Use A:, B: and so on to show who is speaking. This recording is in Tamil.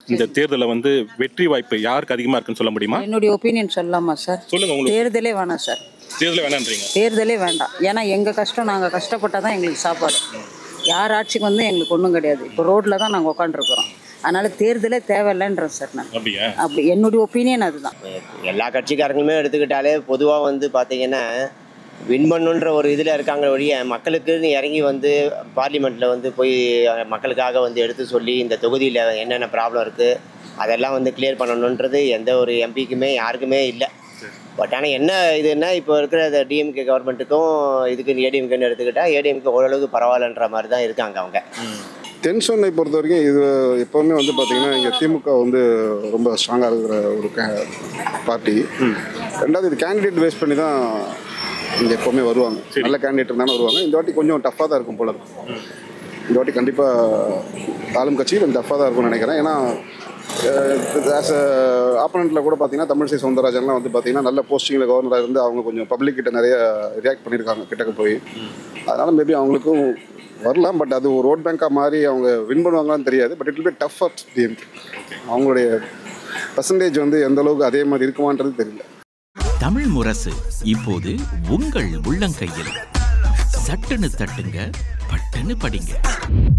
A: இந்த தேர்தலில் வந்து வெற்றி வாய்ப்பு யாருக்கு அதிகமாக இருக்குன்னு சொல்ல முடியுமா?
B: என்னுடைய ஒப்பீனியன் சொல்லலாமா சார்?
A: சொல்லுங்க. உங்களுக்கு
B: தேர்தலே வேணாம் சார்.
A: தேர்தலே வேணான்றீங்க?
B: தேர்தலே வேண்டாம். ஏன்னா எங்கள் கஷ்டம், நாங்கள் கஷ்டப்பட்டால் தான் எங்களுக்கு சாப்பாடு. யார் ஆட்சிக்கு வந்து எங்களுக்கு ஒன்றும் கிடையாது. இப்போ ரோட்டில் தான் நாங்கள் உட்காந்துருக்குறோம். அதனால் தேர்தலே தேவையில்லைன்றேன் சார் நான்.
A: அப்படியா?
B: அப்படி என்னுடைய ஒப்பீனியன் அதுதான்.
C: எல்லா கட்சிக்காரங்களுமே எடுத்துக்கிட்டாலே பொதுவாக வந்து பார்த்தீங்கன்னா வின் பண்ணுன்ற ஒரு இதில் இருக்காங்க ஒழிய மக்களுக்குன்னு இறங்கி வந்து பார்லிமெண்ட்டில் வந்து போய் மக்களுக்காக வந்து எடுத்து சொல்லி இந்த தொகுதியில் என்னென்ன ப்ராப்ளம் இருக்குது அதெல்லாம் வந்து கிளியர் பண்ணணுன்றது எந்த ஒரு எம்பிக்குமே யாருக்குமே இல்லை. பட் ஆனால் என்ன இதுன்னா இப்போ இருக்கிற டிஎம்கே கவர்மெண்ட்டுக்கும் இதுக்கு ஏடிஎம்கேன்னு எடுத்துக்கிட்டால் ஏடிஎம்கே ஓரளவுக்கு பரவாயில்லன்ற மாதிரி தான் இருக்காங்க அவங்க.
D: தென்சென்னை பொறுத்த வரைக்கும் இது எப்போவுமே வந்து பார்த்திங்கன்னா இங்கே திமுக வந்து ரொம்ப ஸ்ட்ராங்காக இருக்கிற ஒரு பார்ட்டி. ரெண்டாவது இது கேண்டிடேட் பேஸ் பண்ணி தான் இங்கே எப்போவுமே வருவாங்க. நல்ல கேண்டிடேட் இருந்தாலும் வருவாங்க. இந்த வாட்டி கொஞ்சம் டஃப்பாக தான் இருக்கும் போல இருக்கும். இந்த வாட்டி கண்டிப்பாக ஆளும் கட்சி கொஞ்சம் டஃப்பாக தான் இருக்கும்னு நினைக்கிறேன். ஏன்னா ஆஸ் அ ஆப்போனண்ட்டில் கூட பார்த்தீங்கன்னா தமிழிசை சவுந்தரராஜன்லாம் வந்து பார்த்திங்கன்னா நல்ல போஸ்டிங்கில் கவர்னராக இருந்து அவங்க கொஞ்சம் பப்ளிக்கிட்ட நிறைய ரியாக்ட் பண்ணியிருக்காங்க கிட்டக்க போய். அதனால் மேபி அவங்களுக்கும் வரலாம். பட் அது ஒரு ஓட் பேங்காக மாதிரி அவங்க வின் பண்ணுவாங்களான்னு தெரியாது. But it will be tough for DMK. அவங்களுடைய பர்சன்டேஜ் வந்து எந்த அளவுக்கு அதே மாதிரி இருக்குமான்றது தெரியல.
E: தமிழ் முரசு இப்போது உங்கள் உள்ளங்கையில். சட்டுன்னு தட்டுங்க, பட்டுன்னு படிங்க.